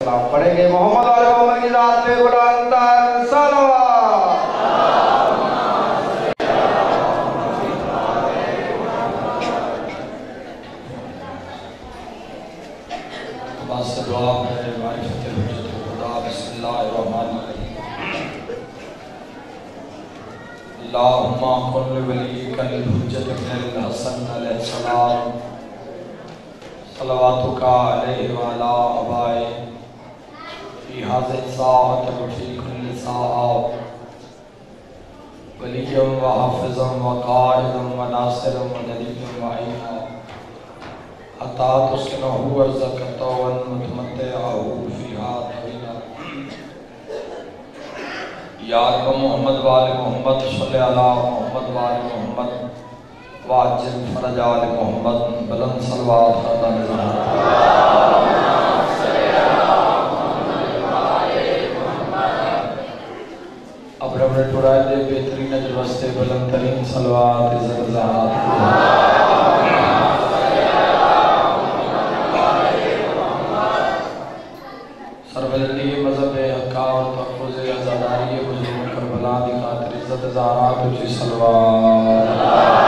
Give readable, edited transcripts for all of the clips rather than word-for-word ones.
پڑھیں گے محمد علیہ محمد کی ذات پہ قرآن تر صلوات بس دعا میں معرفت حجت خدا بسم اللہ الرحمن الرحیم اللہم قل ولیک الحجت ابن الحسن علیہ السلام صلواتک علیہ وعلا آبائے فی حاضر ساعت وفی کل ساعت ولیم و حافظم و قائدم و ناصرم و دلیلم و عینا حتی تسکنہو ارزقتو والمتمتعہو فیہا طویلا یا رب محمد وآل محمد صلی اللہ محمد وآل محمد واجل فرج آل محمد بلند صلوات خدا نظام اب رب نے ٹورائے دے بہترین جلوستے بلند ترین صلوات عزت زہات سربلندی مذہب حقا اور تحفظ ازاداری بزرگ کربلا دی خاطر عزت زہرات اچھی صلوات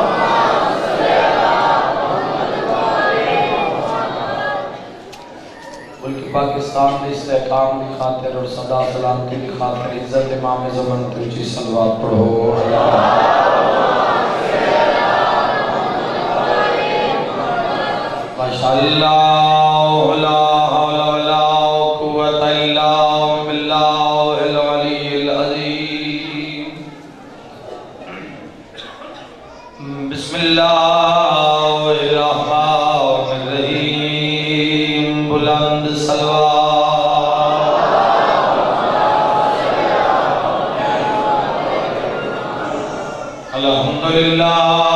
ملک پاکستان دی استحکام دی خاطر اور صدا سلامتی دی خاطر عزت امام زمن تجھی صلوات پڑھو ماشاءاللہ لا حول ولا قوت الا باللہ العلی العظیم بسم اللہ الرحمن الرحیم بلند صلوات الحمدللہ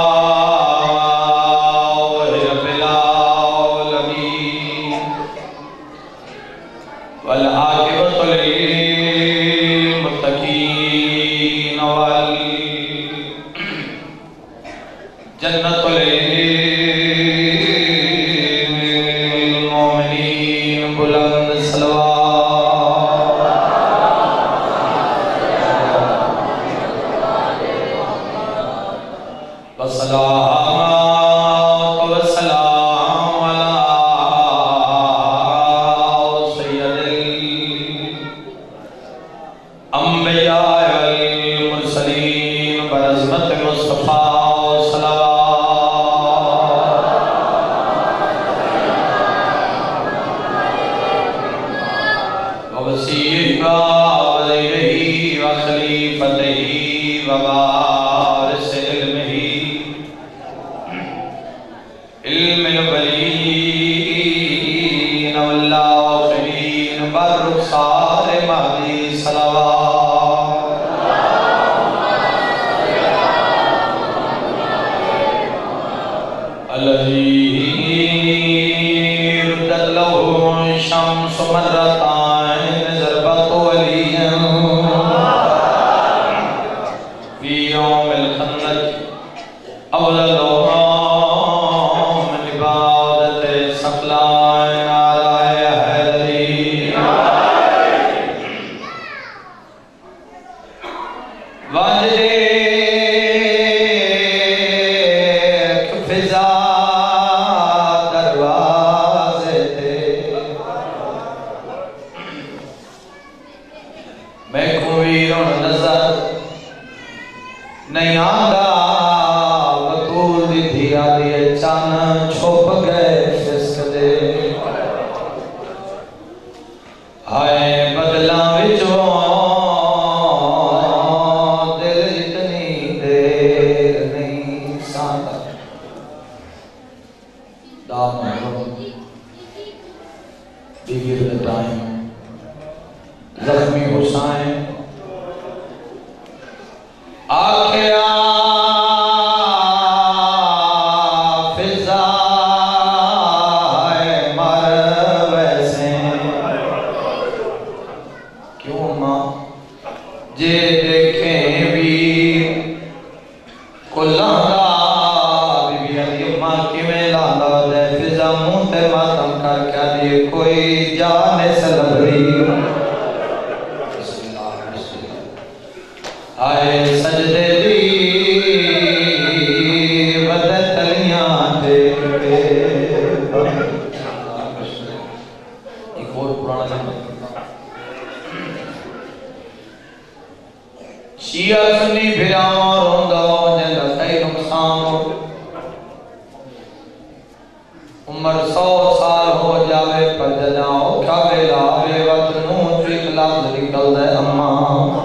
رب العالمین والعاقبۃ للمتقین والجنۃ للمؤمنین بلند صلوات والصلاة والسلام علی سید الانبیاء والمرسلین بعظمت مصطفیٰ صلوات ووسیعہ وزیرہ وخلیفتہ ووارث علم الاولین والآخرین بالرخصار مہدی صلوات الذی ردت له شمس مرتين ضربت وليا في يوم الخندق أولى من عبادة سقلان على حيدري واجدك فضا دروازے تھے میں کوئیروں نظر نہیں آندہ بطول دی تھی آدھی چان چھوپ گئے فسق دے آئے بدلاں وچوں دل اتنی دیر نہیں سانتا دام محمد بیوی بلٹائیں زخمی حسین آکھیا فضا ہے مر ویسے کیوں ماں جے دیکھیں بھی کو لاندہ بی بی علی ماں کی میں لاندہ دے فضا منہ تے ماتم کر کے دی کوئی جانے سلبری آئے سجدے دی ودت تلیاں دیکھ پہ ایک اور پرانا جمع شیعہ سنی بھراواں روندہ جنگا کئی نقصان ہو عمر 100 سال ہو جاوے پر جناؤ کھاوے لاوے وقت نون چوی خلاف نکل دے اماں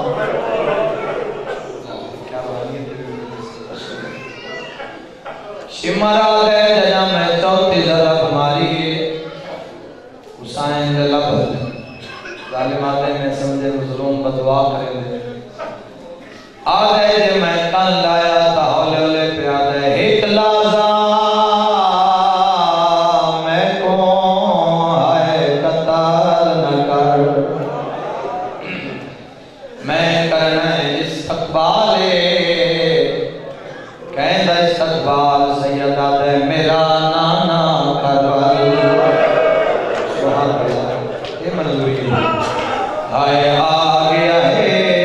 شمرا دے جنا میں چوتی ضرب ماری حسین دے لبھر ظالماتے میں سمجھے مظلوم بدوا کرے دے آدھے جے میں کن لایا تا ہولے ہولے پہ آدھے ایک لازا میں کون آئے قتال نہ کر میں کرنا استقبالے کہندہ استقبال سید آدھے میرا نانا کربل سبحان اللہ یہ منظوری آئے آگیا ہے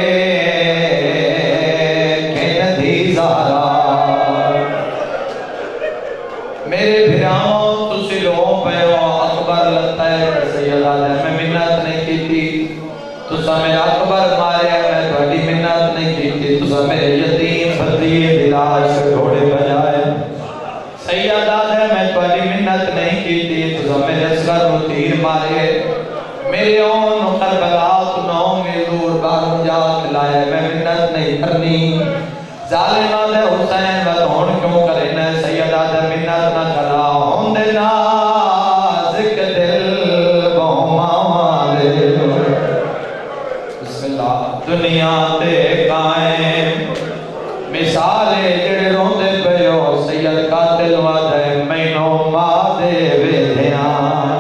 میرے بھراؤں تو سلوں پہ اکبر لگتا ہے سید آدھے میں منت نہیں کی تھی تو سا میرا اکبر مارے میں بڑی منت نہیں کی تھی تو سا میرے یتیم بھردیے دلاش گھوڑے بجائے سید آدھے میں بڑی منت نہیں کی تھی تو سا میرے اصغر و تیر مارے میرے اون کربلا تو نو میں دور بار جا کھلائے میں منت نہیں کرنی ظالم آدھے حسین بطون کیوں کرنے سید آدھے منت نہ کرا ہوندے نازک دل بہما دے بسم اللہ دنیا دے قائم مثالے جڑے روندے پیو سید قاتل وعدے مینو ماں دے ویدھیاں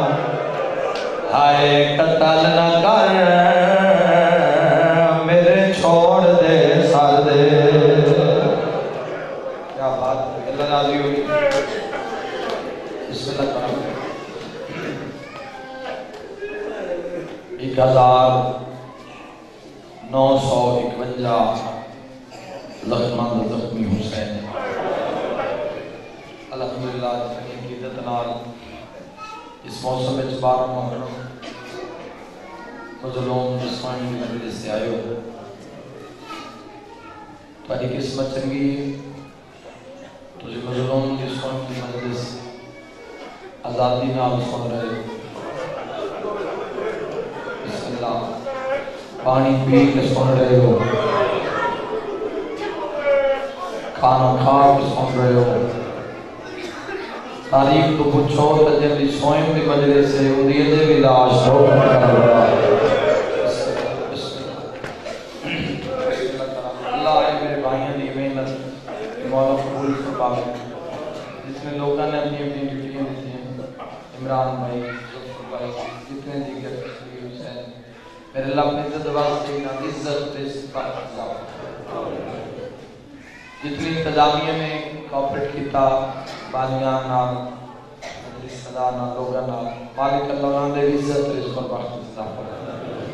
ہائے قتل نہ کر میرے چھوڑ دے سر دے کیا بات ہے اللہ راضی ہوئی بسم اللہ کرام 1951 لخمند زخمی حسین الحمدللہ جتنی کی عزت نال اس موسم میں بار محرم مظلوم جسمانی مجلس سے آئے ہو تاری قسمت چنگی تجھے مظلوم جسمانی مجلس آزادی نام سن رہے بسم اللہ پانی پی کے سن رہے ہو کھانا کھا کے سن رہے ہو تاریخ تو پوچھو تجھے سوئم دی مجلس سے اندیے دے بھی لاش ہو کر رہا اللہ آئے میرے بھائیاں دی محنت مولا قبول فرما جس میں لوگوں نے اپنی اپنی ڈیوٹیاں دیتی ہیں عمران بھائی ظفر بھائی جتنے دیگر حسین میرے اللہ اپنی عزت واسطے نا عزت پہ صفات جتنی انتظامیہ میں کوپریٹ کیتا بالیاں نام مجلس صدا نام لوگاں نام مالک اللہ نام دے عزت رزق اور بخت صفات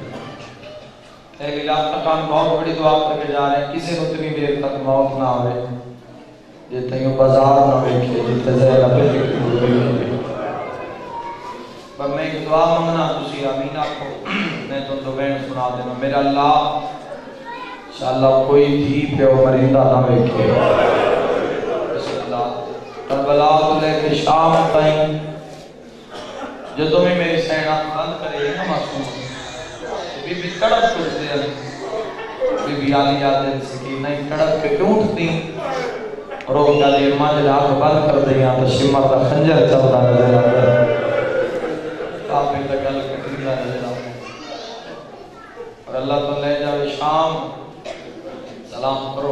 اے الہ تکان بہت بڑی دعا کر کے جا رہے ہیں کسی اتنی دیر تک موت نہ ہوئے یہ تیوں بازار نہ ویکھے جتے زیرہ پہ ہوئی پر میں ایک دعا مانگنا تسی آمین آکھو میں تو بین سنا دینا میرا اللہ انشاءاللہ کوئی بھی پیو مریندہ نہ ویکھے بسم اللہ کربلا تو لے کے شام تائیں جو تمہیں میری سینات بند کرے یہ نہ معصوم بی بی تڑپ کرتے ہیں بی بی آلی آدھے سکی نہیں تڑپ کے کیوں اٹھتی روک جالی اماں جل آنکھ بند کر دیا تو شمر دا خنجر چلتا نظر آتا ہے کافی دا گل کٹیلا نظر آتا ہے اور اللہ تو لے جاوے شام سلام کرو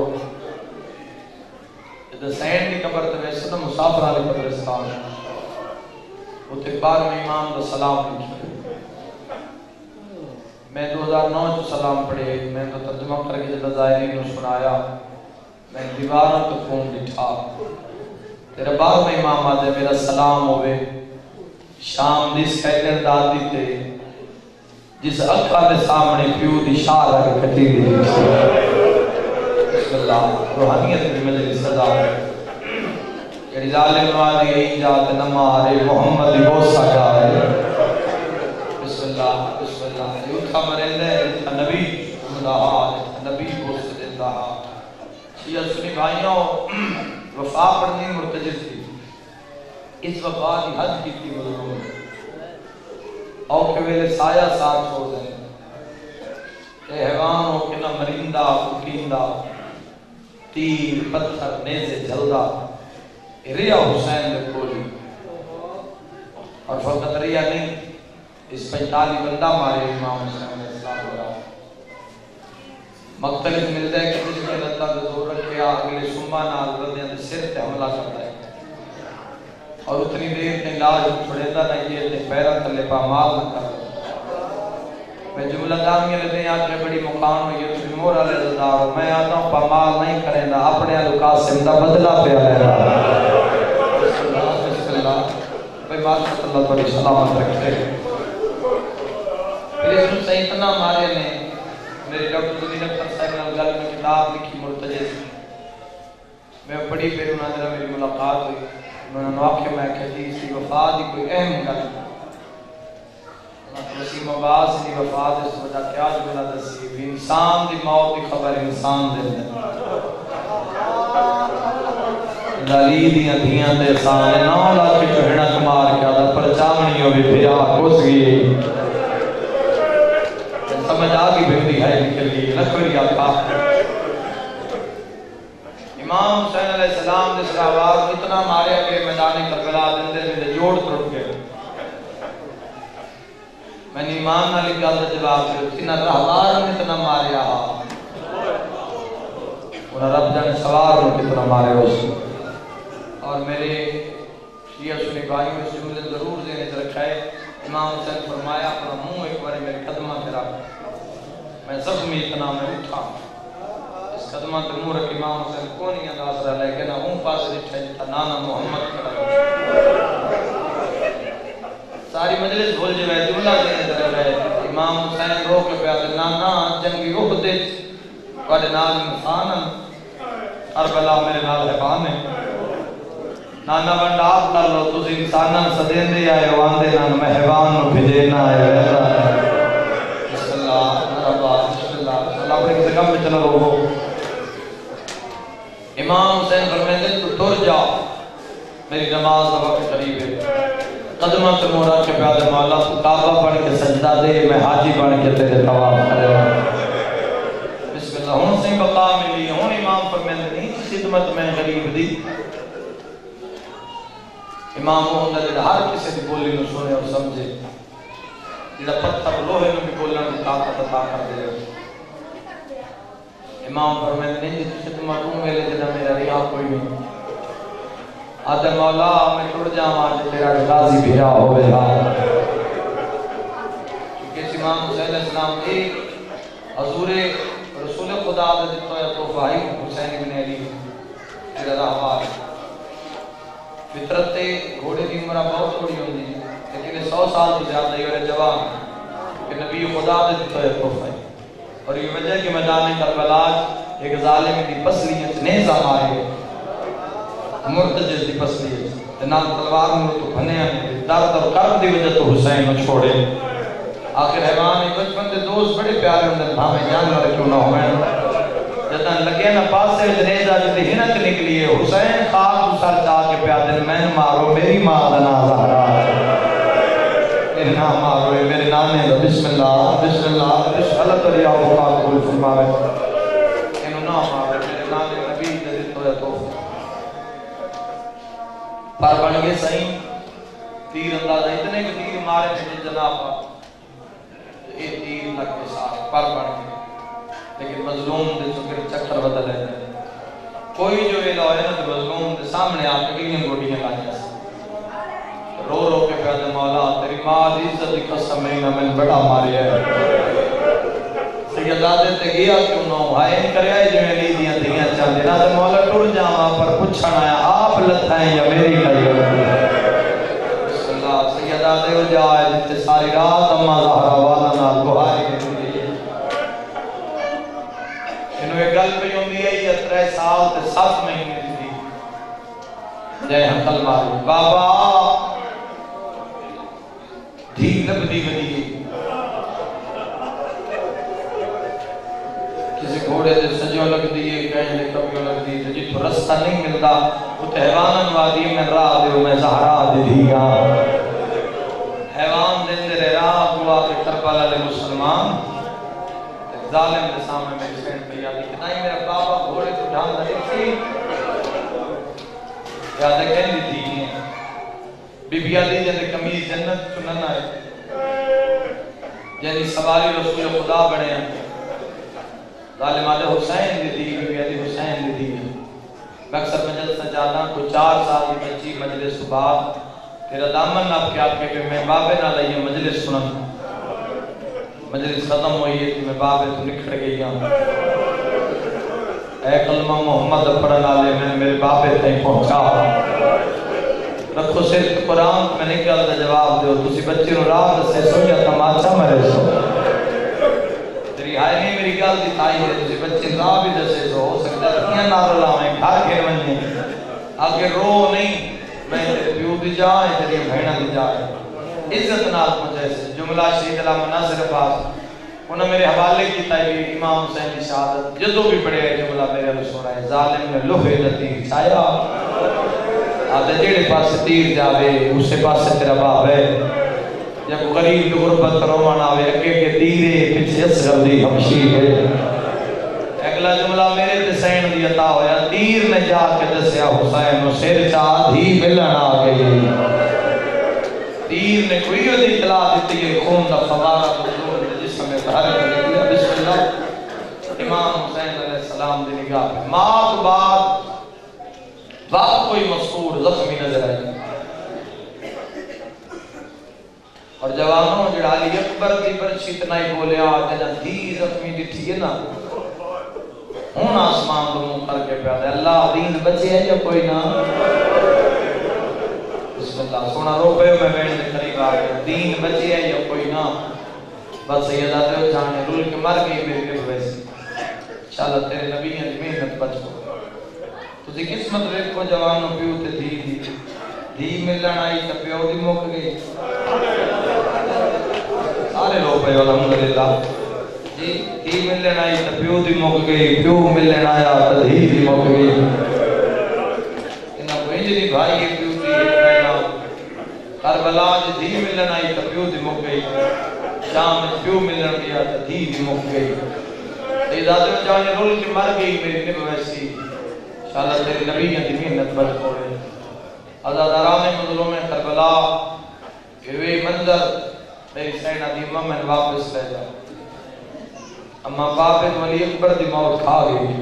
جدہ سین کی قبر تے ویسے تو مسافر آلے قبرستان وہ تکبار میں امام دا سلام لکھی میں 2009 جو سلام پڑھے میں تو ترجمہ کر کے جدہ ظاہرین نے سنایا میں دیواروں تو خون لٹھا تیرے بعد میں امام آدھے میرا سلام ہوئے شام دی سیکنڈ دادی تے جس اکھا دے سامنے پیو دی شاہ لگ کٹی دی بسم اللہ روحانیت کی مجلس صدا کہ ظالم نوازی ای جات نمارے محمد بوسا گائے بسم اللہ یوکھا مرندے نبی نبی بوسا دیتا شیعہ سنی بھائیوں وفا پڑھنی مرتجر تھی اس وفا کی حد کی تھی مظلوم اور کہ ویلے سایہ ساتھ چھوڑ دیں اے حیوان ہو کہ نہ مرندہ فکیندہ تیر پتھر نیزے جلدہ ریا حسین دے کولی اور فقط ریا نہیں اس 45 بندہ مارے امام حسین علیہ السلام برا مختلف ملتا ہے کہ کچھ کے اللہ دے زور رکھے اگلے شمبہ نال بندے دے سر تے حملہ کرتا ہے اور اتنی دیر تے لاج چھڑیتا نہ یہ تے پیرا تلے پامال نہ کر میں جملہ دامیہ لیتے ہیں آج بڑی مقام ہوئی ہے تجھ مورا لے زدار میں آتا ہوں پامال نہیں کریں دا اپنے قاسم دا بدلہ پہ آلے رہا بسم اللہ بھائی ماشاء اللہ بڑی سلامت رکھتے پھر اس میں سیدنا مارے نے میری ڈاکٹر زمین اکتر صاحب نے گل میں کتاب لکھی مرتجز میں بڑی پھر انہوں نے میری ملاقات ہوئی انہوں نے واقع میں کہ جی اسی وفا دی کوئی اہم گل وسیم آباد سے وفات اس وجہ کیا جملہ دسی انسان دی موت دی خبر انسان دے دلی دیاں دیاں دے سامنے 9 لاکھ چہنا کمار کیا دا پرچامنی ہو بھی پھرا کس گئی سمجھ آگی بھیڑی ہے نکل گئی لکھوری آقا امام حسین علیہ السلام دے صحابات اتنا مارے کہ میدان کربلا دندے میں جوڑ ٹوٹ گئے میں نے ایمان نہ لکھا تھا جواب دیا تینا رہوار نے اتنا ماریا انہاں رب جانے سوار نے کتنا مارے اس اور میرے شیعہ سنی بھائیوں اس جملے ضرور دینے سے رکھا ہے امام حسین فرمایا اپنا منہ ایک بارے میرے قدمہ پہ رکھ میں زخمی اتنا میں اٹھا اس قدمہ پہ منہ رکھ امام حسین کو نہیں انداز رہا لیکن ہوں پاس رکھا جتا نانا محمد کھڑا ساری مجلس بھول جو ہے جملہ دینے طرف ہے امام حسین روک لے پیاتے نانا جنگی احد والے نال انسان اربلا میرے نال حبان ہے نانا بند آپ کر لو تُس انسانا صدین دے آئے واندے نان مہبان نو بھجینا ہے بسم اللہ بسم اللہ اللہ اپنے کسی کم میں چلو روکو امام حسین فرمیدے تو ٹر جا میری نماز کا وقت قریب ہے قدمہ تے مورا کے پیادے مولا تو کعبہ پڑھ کے سجدہ دے میں حاجی بن کے تیرے طواف کرے بسم اللہ ہون سے بقا ملی ہون امام فرمیدے نہیں خدمت میں غریب دی امام محمد علی ہر کسی دی بولی نو سنے اور سمجھے جیڑا پتھر لوہے نو بھی بولنا دی طاقت عطا کر دے امام فرمیدے نہیں جس خدمت ہوں میلے جنہ میرا رہا کوئی نہیں آدھے مولا میں ٹوڑ جاؤں آج تیرا غازی بھیرا ہوئے گا کیونکہ اس امام حسین علیہ السلام ایک حضور رسول خدا دے دیتا ہے تو بھائی حسین ابن علی تیرا رہوار فطرت گھوڑے دی عمرہ بہت تھوڑی ہوندی لیکن 100 سال تو زیادہ ہی اور جوان کہ نبی خدا دے دیتا ہے تو بھائی اور یہ وجہ کہ میدان کربلا ایک ظالم دی پسلیت نیزہ مارے مرتجز دی پسلیت نام تلوار میں تو بھنے ہیں درد اور کرب دی وجہ تو حسین نو چھوڑے آخر حیوان ایک بچپن دے دوست بڑے پیارے ہوندے بھاویں جانور کیوں نہ ہوئے جتنا لگے نہ پاسے جنیزہ جتے ہنت نکلی ہے حسین خاک سر چاہ کے پیادے میں مارو میری ماں دنا زہرا میری نام مارو میرے نانے دا بسم اللہ بسم اللہ بسم اللہ تو ریا ہوگا قبول فرماوے انہوں نہ مارو میرے نانے نبی دے تو ہے تو پر بن گئے صحیح تیر اندازہ اتنے کہ تیر مارے تھے جناب یہ تیر لگ کے ساتھ پر بن گئے لیکن مظلوم دے چکر چکر بدل ہے کوئی جو ویلا ہوئے نا تو مظلوم دے سامنے آپ کے کلیاں گوڑیاں لایا رو رو کے پیادے مولا تیری ماں عزت قسم میں نہ میں بڑا ماری ہے سیدادے تے گیا کیوں نہ ہو ہائے ان کرے آئے جو میں لی دیاں دیاں چاہتے نا تو مولا ٹور جاؤں پر پوچھنا ہے آپ لتھائیں یا میری کئی بسم اللہ سیدادے ہو جائے جتے ساری رات اما زہرہ والا نال 7 مہینے دی جے حقل ماری بابا دھی لبدی بدی کسی گھوڑے دے سجوں لگ دیئے کہیں دے کبیوں لگ دیئے تو جتو رستہ نہیں ملتا وہ حیوانن وادی میں راہ دے میں زہرا دے دیا حیوان دن دے راہ ہوا کہ کربلا لے مسلمان ظالم دے سامنے میں سینڈ پہ یادی کہ نہیں میرا بابا گھوڑے کو ڈھان دے تھی یادے کہیں دی تھی بی بی آدھی جنہے کمیز جنت چنن آئے جنہی سواری رسول خدا بڑے ہیں ظالم آدھے حسین دی دی بی بی آدھی حسین دی دی میں اکثر مجلس سجادہ کو 4 سال کی بچی مجلس صبح تیرا دامن آپ کے آپ کے میں بابے نہ لئیے مجلس سنن مجلس ختم ہوئی ہے کہ میں بابے تو نکھڑ گئی ہوں اے کلمہ محمد پڑھنا لے میں میرے بابے تھے پہنچا رکھو صرف قرآن میں نہیں کہتا جواب دے تسی بچے نو راہ دسے سو یا تماچا مرے سو تیری ہائے نہیں میری گل دی تائی ہے تسی بچے راہ بھی دسے سو ہو سکتا ہے کیا نار لاؤیں گھر کے منجے آگے رو نہیں میں تیرے پیو دی جائیں تیری بھیڑا دی جائیں عزت نال مجھے سے جملہ شہید اللہ مناظر پاس انہوں میرے حوالے کی تائیوی امام حسین کی شہادت جدو بھی پڑے ہے جملہ میرے رسول ہے ظالم نے لوہے لطیر چھایا آدھے جیڑے پاس تیر جاوے اسے پاس تیرا باپ ہے یا کوئی غریب تو غربت رومان آوے اگے کے تیرے پیچھے اصغر دی ہمشی ہے اگلا جملہ میرے تسین دی عطا ہویا تیر نے جا کے دسیا حسین سر چاہ دھی ملن آگئی تیر نے کوئی دی اطلاع دیتی ہے خون دا فوارہ بزرگ جسم میں دھارے کرنے دیا بسم اللہ امام حسین علیہ السلام دی نگاہ پہ ماں تو بعد کوئی مسعور زخمی نظر آئی اور جوانوں جڑا علی اکبر دی برچی اتنا ہی بولے آجا دھی زخمی ڈٹھی ہے نا ہون آسمان تو منہ کر کے پیادے اللہ دین بچے ہے یا کوئی نہ بسم اللہ سونا رو پہ میں بیٹھ دے قریب آگیا دین بچے ہے یا کوئی نہ بس سیدہ دے جانے رول کے مر گئی میرے لئے ویسی انشاءاللہ تیرے نبی ہیں محنت بچ کو تسی قسمت ریکھو جوانوں پیو تے دھی ملن آئی تا پیو دی موک گئی سارے لوگ پہ الحمدللہ دھی ملن آئی تا پیو دی موک گئی پیو ملن آیا تا دھی دی موک گئی انہا کو انجلی بھائی کے پیو دی ایک مہینہ کربلا دھی ملن آئی تا پیو دی موک گئی شام پیو ملن گیا تا دھی دی موک گئی ایدادوں جانے رول کی مر گئی میری نب ویسی انشاءاللہ تیری نبی کی محنت بچ پڑے عزاداران مظلوم کربلا یہ منظر میری سین عدیمہ میں واپس لے جا اما باپ ولی اکبر دی موت کھا گئی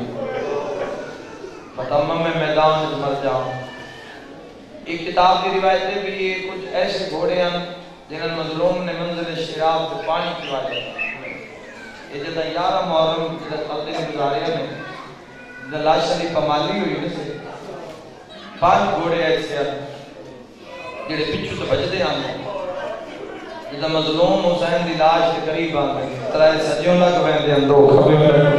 متمم میں میدان مر جاؤں ایک کتاب کی روایتیں بھی یہ کچھ ایسے گھوڑے ہیں جنہاں مظلوم نے منظر شراب کو پانی پلوایا یہ جدہ 11 محرم جدہ قدر گزارے میں دلاش شریف مالی ہوئی نے سے 5 گھوڑے ایسے ہیں جڑے پچھو سے بجدے آنے جدہ مظلوم حسین دی لاش کے قریب آنے ترائے سجیوں لگ بین دے اندو کھبیوں لگ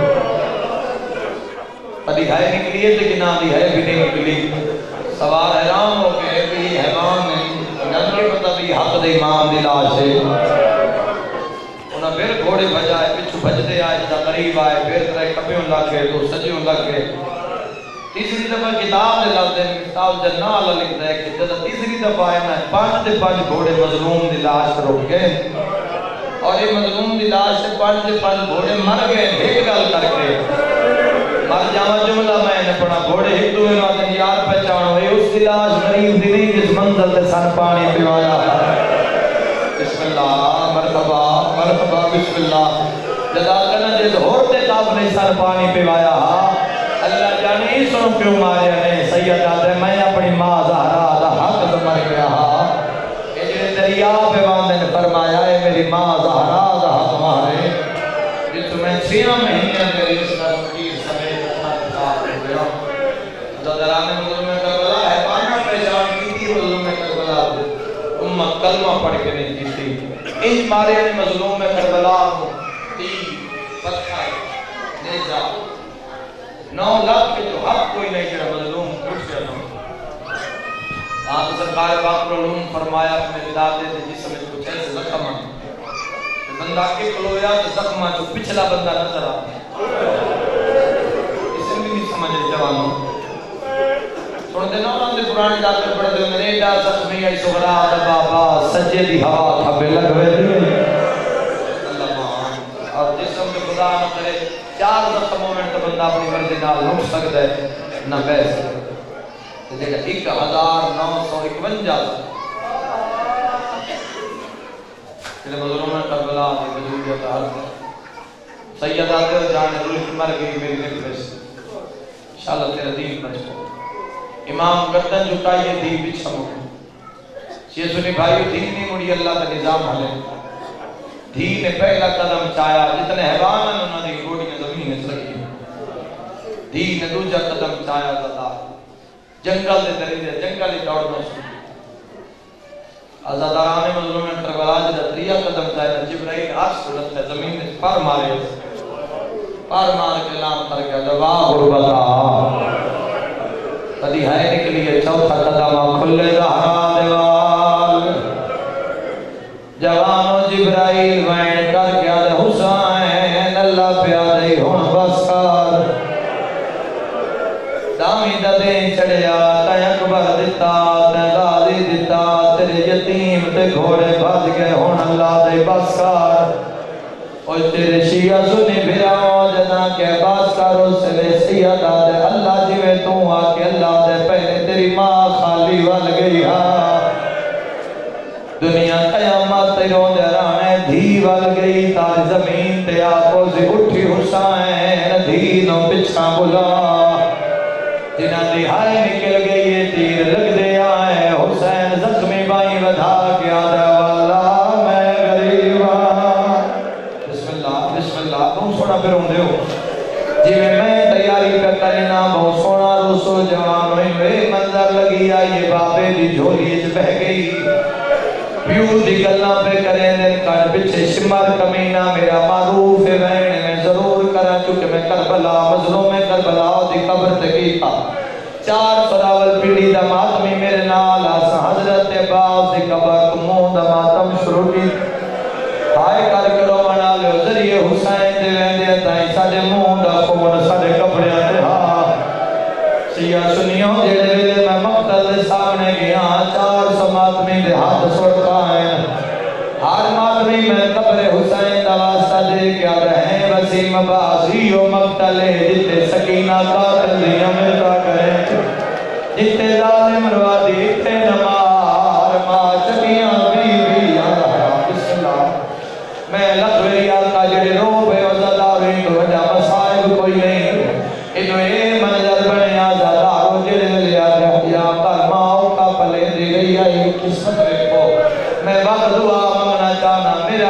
پڑی ہائے نکلی ہے لیکن آدھی ہے بھی نہیں نکلی سوار حیران ہو کے بھی حیوان نہیں جن کے پتہ بھی حق دے امام دی لاش ہے انہاں پھر گھوڑے بجائے پچھو بجدے آئے جدہ قریب آئے پھر ترائے کھبیوں لگ گئے تو سجیوں لگ گئے تیسری دفعہ کتاب دے لفظ میں کتاب جنہ اللہ لکھتا ہے کہ جدہ تیسری دفعہ آئے میں 5 گھوڑے مظلوم دی لاش روک گئے اور یہ مظلوم دی لاش سے 5 گھوڑے مر گئے ایک گل کر کے مر جاما جملہ میں نے پڑھا گھوڑے ایک دوئے نوازن یار پہچانو یہ اس دی لاش غریب دی نہیں جس منزل تے سن پانی پیوایا بسم اللہ مرحبا مرحبا بسم اللہ جدا کنا جس ہوتے تاب نے سن پانی پیوایا اللہ جانے اس سنو کیوں مارے نے سید آدھے میں اپنی ماں زہرا دا حق تو مر گیا یہ جنہیں دریا پہ باندھے نے فرمایا ہے میری ماں زہرا دا حق مارے جس میں 6 مہینے میری اس کا مقیر سمیت حق ہو گیا زدران مظلوم کربلا ہے پانا پہچان کی تھی مظلوم کربلا امت کلمہ پڑھ کے نہیں کی تھی اس مارے نے مظلوم کربلا تیر پتھر نیزہ 9 لاکھ کے جو حق کوئی نہیں سرکار باقر علوم فرمایا اپنے دادے دے جسم میں کچھ ایسے زخم ہیں بندہ کے کلویا تو زخمہ جو پچھلا بندہ نظر آتا اسے بھی نہیں سمجھے جوانوں سنتے نا انہوں نے قرآن جاتے پڑھتے ہیں میرے دا زخمی آئی سغرا دا بابا سجے دی ہوا تھبے لگوے دی اللہ مہان اور جسم کے خدا نہ کرے 4 زخموں میں تو بندہ اپنی مرضی نال رک سکتا ہے نہ بہ سکتا ہے دیکھا 1951 تیرے مظلوم کربلا کی وجودیت عرض ہے سیدہ تیر جان روح مر گئی میری نفس انشاءاللہ تیرا دین بچ کو امام گردن جھکائیے دین بچھا مکہ یہ سنی بھائی دین نہیں مڑی اللہ کا نظام حلے دین نے پہلا قدم چایا جتنے حیوان ہیں انہوں نے گوڑیاں زمین میں لگی دین نے دوجہ قدم چایا زدہ جنگل دے درجے جنگلی دوڑنا شروع آزاداران مظلوم کربلا جدہ تریہ قدم چایا جبرائیل عرش سلط ہے زمین نے پر مارے پر مار کے اعلان کر گیا دوا غربتا کدی ہے نکلی ہے چوتھا قدم کھلے زہرا دیوال جوانو جبرائیل وین کر گیا دے حسین اللہ پیادے ہون بسکار دامی ددیں چڑیا تے اکبر دیتا تے غازی دیتا تیرے یتیم تے گھوڑے بھج گئے ہون اللہ دے بسکار اور تیرے شیعہ سنی بھراؤں جنا کے بسکار اس لے سیدہ دے اللہ جیوے تو آکے اللہ دے پہلے تیری ماں خالی وال گئی ہاں دنیا قیامت تیروں دے رانے دھی وال گئی تار زمین تے آپو سے اٹھی حسین دھینوں پچھا بلا جنہ دی ہائے نکل گئی ہے تیر لگ دے آئے حسین زخمی بائی ودھا کیا دے والا میں غریبا بسم اللہ بہت سونا پھر ہوں دے ہو جی میں تیاری پہ کرنا بہت سونا رسول جوان ہوئی منظر لگی آئیے بابے دی جھولی اچ بہ گئی پیو دی گلنا پہ کریں دن کار بچے شمر کمینہ میرا معروف ہے میں ضرور کرا چکے میں کربلا مظلوم کربلا دی قبر تکیتا 4 سراول پیڑی دا ماتمی میرے نال آسا حضرت باز دی قبر کمون دا ماتم شروع کی ہائے کر کرو منا لے ذریعے حسین دے ویندے تائیں ساڑے مون دا خون ساڑے کپڑے آتے ہاں سیاہ سنیوں جیڑے ویلے میں مقتل دے سامنے گیا 400 ماتمی دے ہاتھ سوڑتا ہے ہر ماتمی میں قبر حسین دا واسطہ دے کیا رہے وسیم بازی و مقتل جتے سکینہ قاتل دی امرتا کریں جتے ظالم روادی تے نمار ماں چکیاں بی بی آدھا بسم اللہ میں لکھوری آقا جڑے روبے و زداوی تو وجہ مسائب کوئی نہیں انہوں اے منظر بنے آزادارو جڑے لیا یا قرماؤ کا پلے دی گئی آئی قسمت رکھو میں وقت دعا مانگنا چاہنا میرا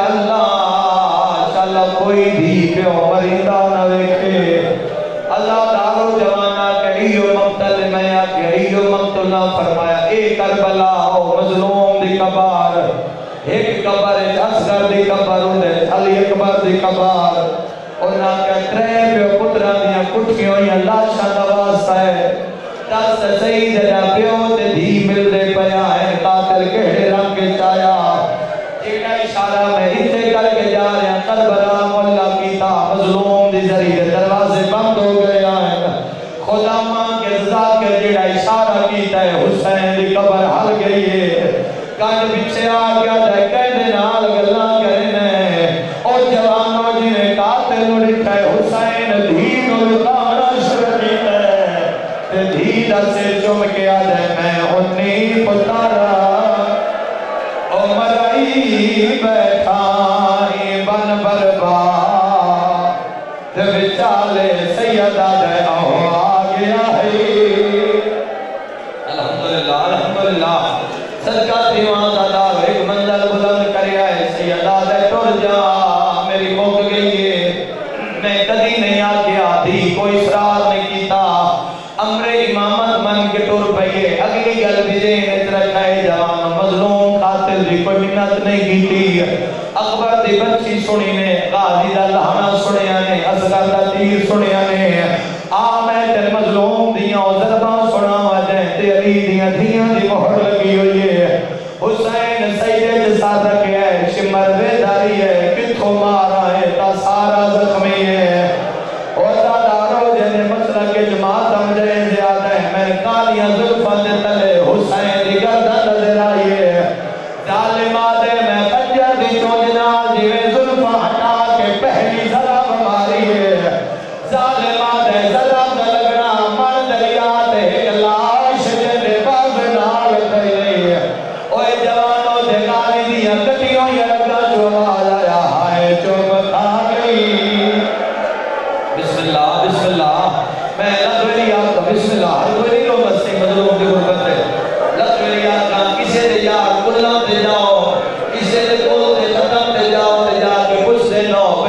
اللہ شاءاللہ کوئی بھی پیو مریدہ نہ ویکھے اللہ دارو جوانا کہیو مقتل میں کہیو مقتلنا فرمایا اے کربلا ہو مظلوم دی کبار ایک کبر اصغر دی کبر علی اکبر دی کبار انہاں کے 3 پیو پترہ دیا کٹھیوں یا لاشا دواستا ہے دست سید جا پیو دے دھی مل دے پیا ہے قاتل کہڑے رنگ کے چایا ایک اشارہ میں اتنے کر کے جا رہے ہیں کربلا مولا کیتا مظلوم دی ذریعے دروازے بند ہو گئے ہیں خدا ماں کے ذات کے جڑا اشارہ کیتا ہے حسین دی قبر حل گئی ہے کان بچے آ گیا جائے کہنے نال گلنا کرنے اور جوانوں جی نے قاتل اٹھا ہے حسین دھین اور اتارا شرعی ہے دھین سے چم کے آ جائے میں انہی پتارا او مرائی بیٹھائی بن بربا بچالے سیدہ جائے آ گیا ہے الحمدللہ الحمدللہ صدقہ دیوان دادا ایک منزل بلند کریا ہے سیدہ دے ٹر جا میری موت گئی ہے میں کدی نہیں آگیا تھی کوئی اسرار نہیں کیتا امر امامت من کے ٹر پئیے اگلی گل بھی جین ات رکھائے جوان مظلوم قاتل دی کوئی منت نہیں کیتی اکبر دی بچی سنی نے غازی دا لہنا سنیا نے اصغر دا تیر سنیا نے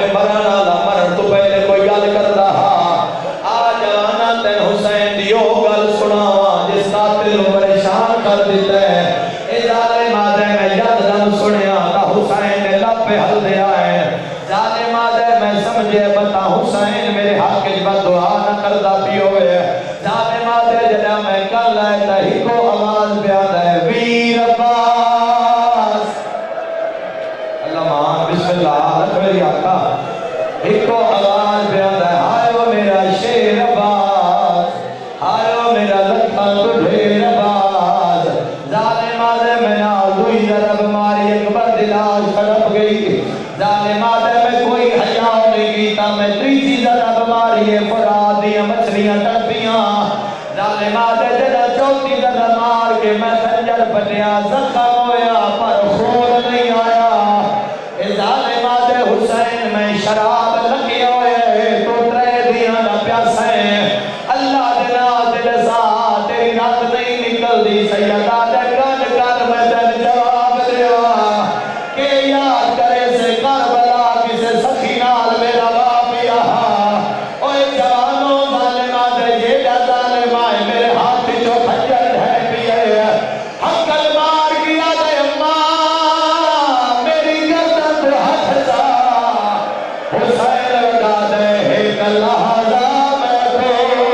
مرن والا مرن تو پہلے کوئی گل کردا ہا آ جانا تین حسین دی او گل سناواں جس قاتل نوں پریشان کر دیتا ہے اے ظالم آدے میں یکدم سنیا تا حسین نے لب پہ ہل دیا ہے ظالم آدے میں سمجھے بتا حسین میرے حق وچ بد دعا نہ کردا پی ہوئے ظالم آدے جڑا میں کل آئے تا ہکو آواز پیا ہے ویر عباس اللہ مان بسم اللہ میری آقا ہکو آواز پیا ہے ہائے وہ میرا شیر عباس ہائے وہ میرا لکھا تجھے عباس ظالم آدے میں نال دوئی ضرب ماری ایک بند لاش کڑپ گئی ظالم آدے میں کوئی حیا نہیں کیتا میں تیسری ضرب ماری ہے فرات دیا مچھلیاں ٹپیاں ظالم آدے جڑا چوتھی ضرب مار کے میں خنجر بنیا زخم ہویا پر خون نہیں آیا اے ظالم آدے حسین میں شراب لگے ہوئے تو ترے دیا نہ پیاسا ہے اللہ دنا دل سا تیری رات نہیں نکل دی سیدہ دے گن کر میں دن جواب دیا کہ یاد کرے سے کربلا کسے سخی نال میرا باپ یہاں اوے جوانو ظالم آدے یہ جا ظالم آئے میرے ہاتھ جو خنجر ہے پیے حقل مار کیا دے اماں میری گردن تو ہاتھ جا حسین لگا دے ایک لحظہ میں کو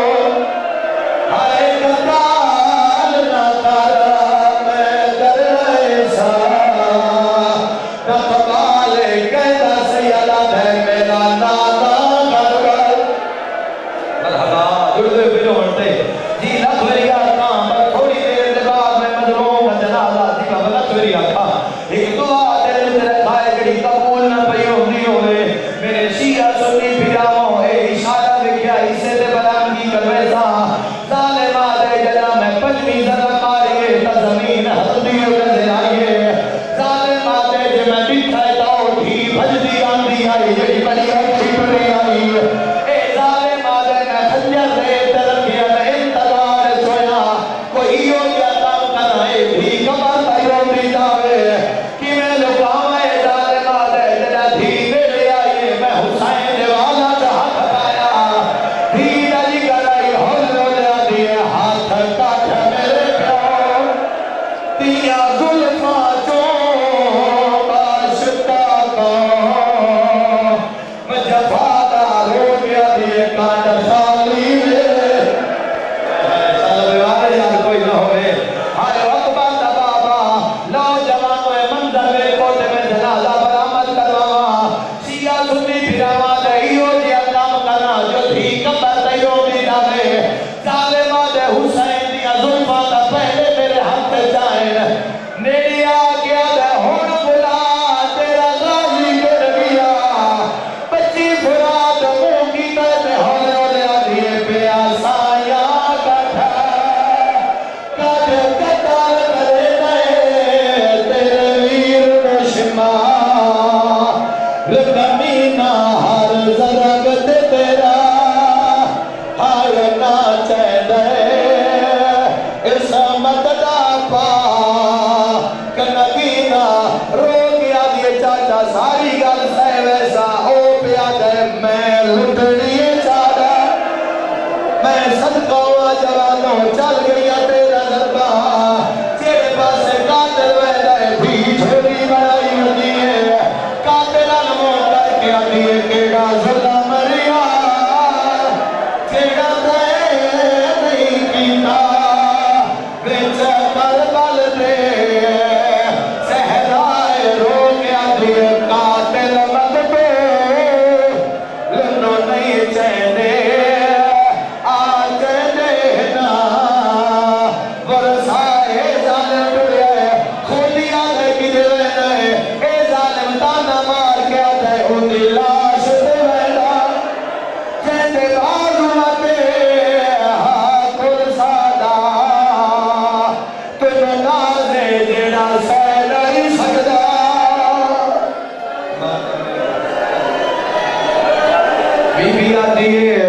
ہائے قتال نہ کر میں کر ایسا نقبال کہتا سیدہ ہے میرا نانا کر مرحبا جڑے بجوڑتے جی لکھ میری آقا پر تھوڑی دیر دے بعد میں مظلوم جنازہ جی بابا لکھ میری آقا ایک دعا دل میں رکھائے جڑی قبول نہ پئی ہوندی ہوئے میرے شیعہ سنی پھراؤں اے اشارہ لکھیا اسے دے بیان کی کروے سا ظالم آدے جڑا میں پنجویں ضرب ماریے تا زمین ہلدی نظر آئیے ظالم آدے جے میں ڈٹھا تا اٹھی بھجدی آندی آئی جڑی بڑی اچھی بڑی آئی اے ظالم آدے میں خنجر دے تے رکھیا میں انتظار سویا کوئی ہو گیا کام کرنا اے بھی کمر تیوں دی جاوے کہ میں لکاوے ظالم آدے جڑا دھی میرے آئیے میں حسین دے والا دا ہاتھ پایا دھی دلی کرائی ہول لیا دیئے ہاتھ کاٹ میرے پیو تیا ظلمہ چوں باشتا کو میں جفادہ رو گیا دیئے کاٹ سالی میں سلام بیوارے یاد کوئی نہ ہوئے ہائے وقبہ دا بابا لو جوانوے منظر میں کوٹے میں جنازہ برآمد کرواما شیعہ سنی پھراما دہیو دیا کام کرنا جو تھی کبر تیوں دی جاوے ظالم آدے حسین دیا ظلمہ دا پہلے میرے ہاتھ جائیں میری آگیا دے ہون بلا تیرا غازی کر گیا بچی فراد منہ کی تیتے ہونے لیا دیئے پیاسا یا کٹھا کٹ قتال کرے نئے تیرے ویر نشما رکمینہ ہر ضرب دے تیرا ہائے ناچے دے اس مددہ پا کنگینہ رو گیا دیئے چاچا ساری گل سے ویسا او پیا دے میں لٹڑیے چاڑا میں صدقہ ہوا جوانوں چل گیا تیرا ضربہ تیرے پاس قاتل ویدہ بھی چھوڑی بڑائی ہوتی ہے قاتل علموں کر کے آدھیے کیڑا ظلم ریا کیڑا دے نہیں کیتا وچ کربل دے صحرائے رو کے آدھیے قاتل مدبو لنو نہیں چہنے آج دینا ورسائے ظالم ڈوئے خودی آدھے کی دیوے اے ظالم تانا مار کے آدھے اندھی لاش دیوے جیسے بازو آتے ہاتھر سادا تم نازے جیڑا سہ نہیں سکدا بی بی آتی ہے